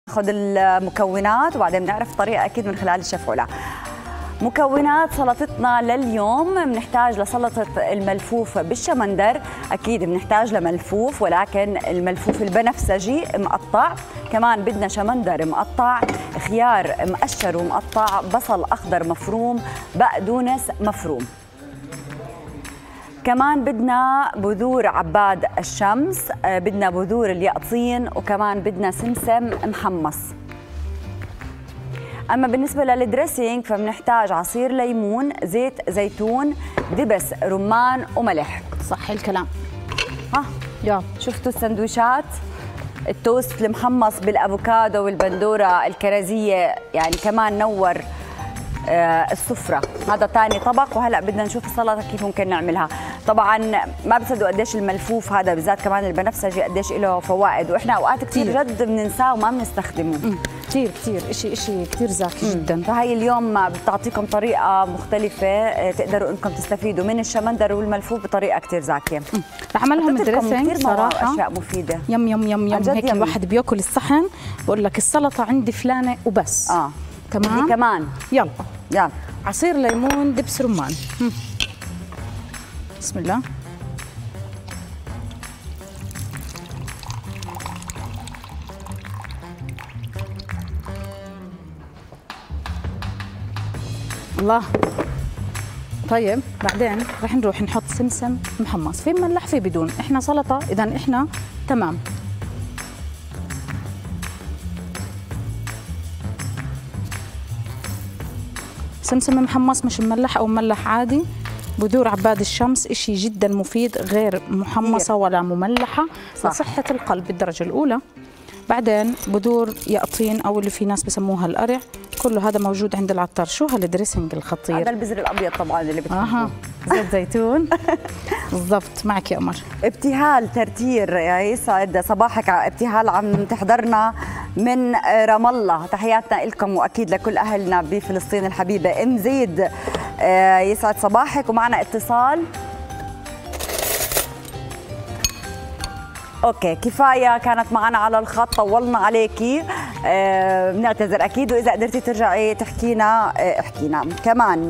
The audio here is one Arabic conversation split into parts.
ناخذ المكونات وبعدين بنعرف طريقه اكيد من خلال الشيف علا. مكونات سلطتنا لليوم: بنحتاج لسلطه الملفوف بالشمندر، اكيد بنحتاج لملفوف ولكن الملفوف البنفسجي مقطع، كمان بدنا شمندر مقطع، خيار مقشر ومقطع، بصل اخضر مفروم، بقدونس مفروم. كمان بدنا بذور عباد الشمس، بدنا بذور اليقطين، وكمان بدنا سمسم محمص. أما بالنسبة للدريسينج فبنحتاج عصير ليمون، زيت زيتون، دبس رمان وملح. صح الكلام. يا شفتوا السندويشات؟ التوست المحمص بالافوكادو والبندوره الكرزيه يعني كمان نور السفرة. هذا ثاني طبق، وهلا بدنا نشوف السلطه كيف ممكن نعملها. طبعا ما بصدقوا قديش الملفوف هذا بالذات كمان البنفسجي قديش له فوائد، واحنا اوقات كثير جد بننساه وما بنستخدمه. كثير شيء كثير زاكي جدا. فهي اليوم بتعطيكم طريقه مختلفه تقدروا انكم تستفيدوا من الشمندر والملفوف بطريقه كثير زاكيه. رح اعملهم الدريسنج صراحه اشياء مفيده. يم يم يم يم هيك الواحد بياكل الصحن بقول لك السلطه عندي فلانه وبس. تمام كمان. يلا عصير ليمون، دبس رمان. بسم الله. الله. طيب بعدين رح نروح نحط سمسم محمص، في مملح في بدون، احنا سلطه اذا احنا تمام. سمسم محمص مش مملح او مملح عادي. بذور عباد الشمس اشي جدا مفيد، غير محمصه ولا مملحه، لصحه القلب بالدرجه الاولى. بعدين بذور يقطين او اللي في ناس بسموها القرع، كله هذا موجود عند العطار. شو هالدريسنج الخطير؟ هذا البذر الابيض طبعا اللي بتحبوه. زيت زيتون. بالضبط. معك يا قمر. ابتهال ترتير، يسعد صباحك. ابتهال عم تحضرنا من رام الله، تحياتنا لكم واكيد لكل اهلنا بفلسطين الحبيبه. ام زيد يسعد صباحك، ومعنا اتصال. اوكي كفايه كانت معنا على الخط، طولنا عليكي، بنعتذر اكيد، واذا قدرتي ترجعي تحكينا احكينا كمان.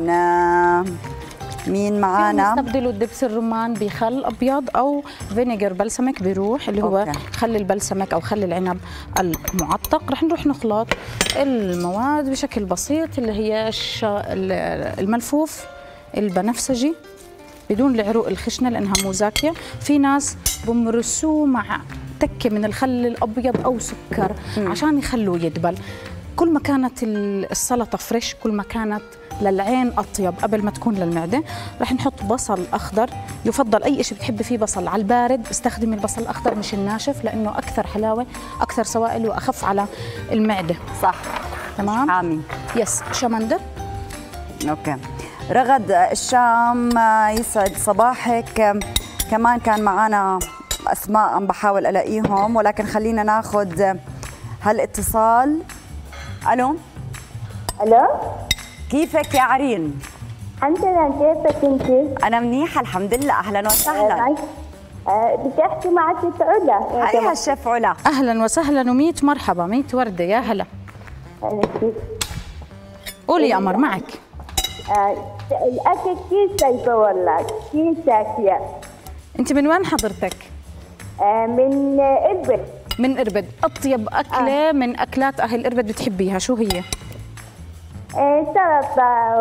مين معانا؟ نستبدلوا الدبس الرمان بخل ابيض او فينيجر بلسمك بيروح، اللي هو خل البلسمك او خل العنب المعطق. رح نروح نخلط المواد بشكل بسيط، اللي هي الملفوف البنفسجي بدون العروق الخشنه لانها مو زاكيه. في ناس بمرسوه مع تكه من الخل الابيض او سكر عشان يخلوه يدبل. كل ما كانت السلطه فريش كل ما كانت للعين اطيب قبل ما تكون للمعده. رح نحط بصل اخضر، يفضل اي شيء بتحبي فيه بصل على البارد استخدمي البصل الاخضر مش الناشف، لانه اكثر حلاوه اكثر سوائل واخف على المعده. صح تمام. حامي. يس. شمندر. اوكي. رغد الشام يسعد صباحك، كمان كان معنا اسماء عم بحاول الاقيهم، ولكن خلينا ناخذ هالاتصال. الو. كيفك يا عرين؟ الحمد لله، كيفك انت؟ انا منيحه الحمد لله. اهلا وسهلا. بدي احكي معك ست علا. هيا الشيف علا. اهلا وسهلا وميت مرحبا، ميت ورده. يا هلا. قولي يا قمر معك. الاكل كثير سيئة والله، كثير ساكية. انت من وين حضرتك؟ من إربد. من إربد. اطيب اكله من اكلات اهل إربد بتحبيها شو هي؟ سلطة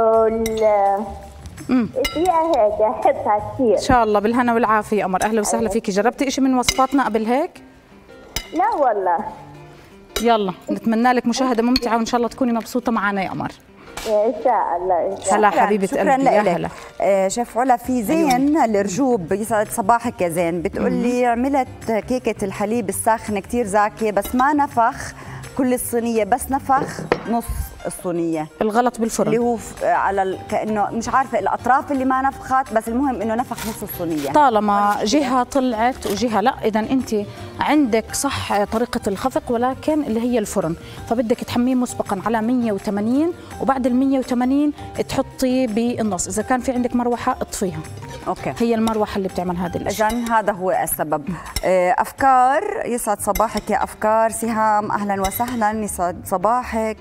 فيها هيك احبها كثير. ان شاء الله بالهنا والعافيه يا قمر. اهلا وسهلا فيكي. جربتي شيء من وصفاتنا قبل هيك؟ لا والله. يلا نتمنى لك مشاهده ممتعه وان شاء الله تكوني مبسوطه معنا يا قمر. ان شاء الله. هلا حبيبه قلبي. يا هلا. شيف علا. في زين الرجوب يسعد صباحك يا زين، بتقول لي عملت كيكه الحليب الساخنه كثير زاكيه بس ما نفخ كل الصينيه، بس نفخ نص الصينيه. الغلط بالفرن اللي هو على كانه مش عارفه الاطراف اللي ما نفخت، بس المهم انه نفخ نص الصينيه. طالما جهه طلعت وجهه لا، اذا انت عندك صح طريقه الخفق، ولكن اللي هي الفرن، فبدك تحميه مسبقا على 180 وبعد ال 180 تحطيه بالنص. اذا كان في عندك مروحه اطفيها. أوكي. هي المروحه اللي بتعمل هذا الشيء. إذن هذا هو السبب. أفكار، يسعد صباحك يا أفكار. سهام أهلا وسهلا، يسعد صباحك.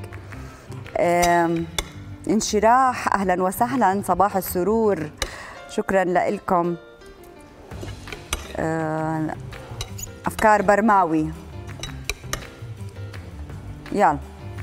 انشراح أهلا وسهلا، صباح السرور، شكرا لكم. أفكار برماوي، يلا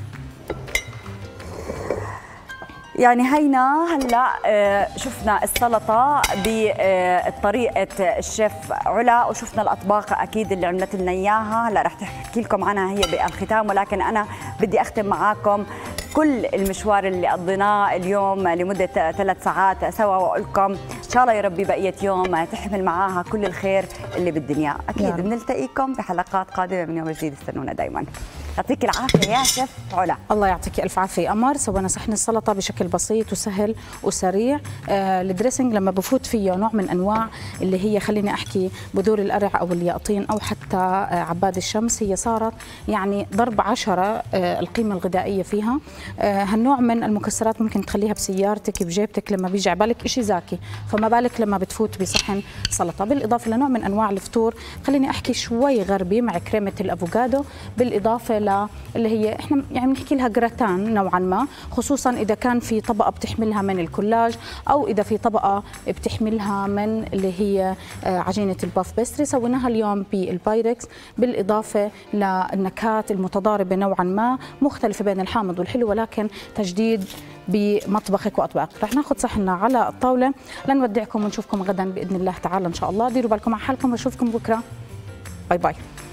يعني هينا هلا شفنا السلطه بطريقه الشيف علا، وشفنا الاطباق اكيد اللي عملت لنا اياها، هلا رح تحكي لكم عنها هي بالختام، ولكن انا بدي اختم معاكم كل المشوار اللي قضيناه اليوم لمده 3 ساعات سوا، واقول لكم ان شاء الله يا ربي بقيه يوم تحمل معاها كل الخير اللي بالدنيا. اكيد بنلتقيكم بحلقات قادمه من يوم جديد، استنونا دائما. يعطيك العافيه يا شيف علا. الله يعطيك الف عافيه قمر. سوينا صحن السلطه بشكل بسيط وسهل وسريع. الدريسنج لما بفوت فيه نوع من انواع اللي هي خليني احكي بذور القرع او اليقطين او حتى عباد الشمس، هي صارت يعني ضرب 10 القيمه الغذائيه فيها. هالنوع من المكسرات ممكن تخليها بسيارتك بجيبتك لما بيجي على بالك شيء زاكي، فما بالك لما بتفوت بصحن سلطه. بالاضافه لنوع من انواع الفطور خليني احكي شوي غربي مع كريمه الافوكادو، بالاضافه اللي هي احنا يعني بنحكي لها جراتان نوعا ما، خصوصا اذا كان في طبقه بتحملها من الكولاج او اذا في طبقه بتحملها من اللي هي عجينه الباف بيستري. سويناها اليوم بالبايركس، بالاضافه للنكهات المتضاربه نوعا ما، مختلفه بين الحامض والحلو ولكن تجديد بمطبخك واطباقك. رح ناخذ صحننا على الطاوله لنودعكم ونشوفكم غدا باذن الله تعالى ان شاء الله. ديروا بالكم على حالكم واشوفكم بكره. باي باي.